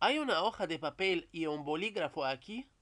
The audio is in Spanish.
¿Hay una hoja de papel y un bolígrafo aquí?